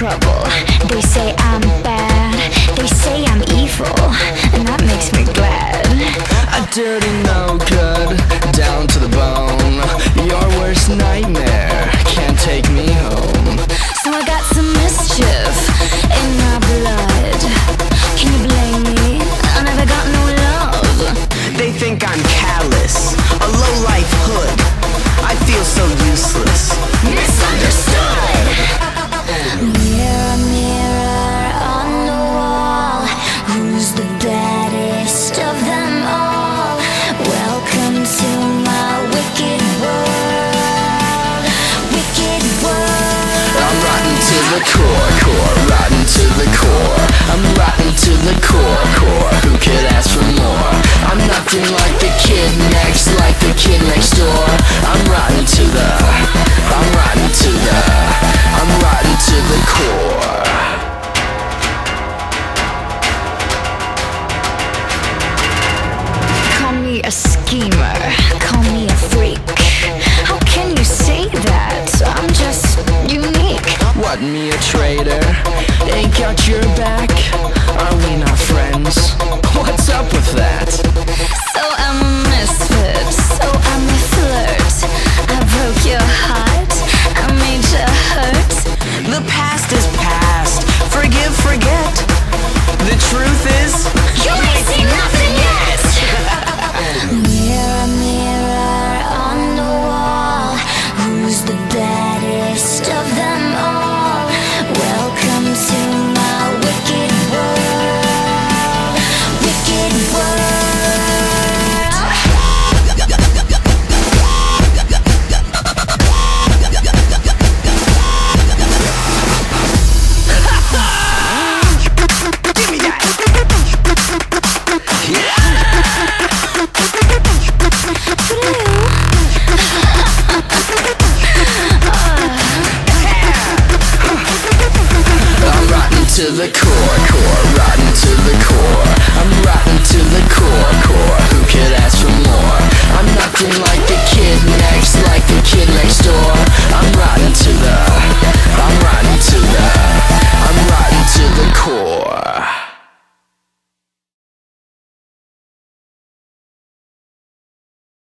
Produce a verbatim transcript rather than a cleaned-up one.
trouble. They say I'm bad, they say I'm evil, and that makes me glad. A dirty no good, down to the bone. Your worst nightmare can't take me home. So I got some mischief in my blood. Can you blame me? I never got no love. They think I'm callous, a low-life hood. I feel so useless. Misunderstood. Mirror, mirror on the wall, who's the baddest of them all? Welcome to my wicked world, wicked world. I'm rotten to the core, core, rotten to the core. I'm rotten to the core, core. Who could ask for more? I'm nothing like the kid next, like the kid next door. I'm rotten to the, I'm rotten to the, I'm rotten to the core. Call me a schemer, call me a freak. How can you say that? I'm just unique. What, me a traitor? Ain't got your back? Are we not friends? What's up with that? So I'm a misfit, so I'm a flirt. I broke your heart, I made you hurt. The past is past. Forgive, forget. The truth is, You ain't seen nothing yet. Mirror, mirror on the wall, who's the baddest of them all? Welcome to my wicked world, wicked world. give me that. I'm rotten to the core, core, rotten to the core. I'm rotten to the core, core. Who could ask for more? I'm nothing like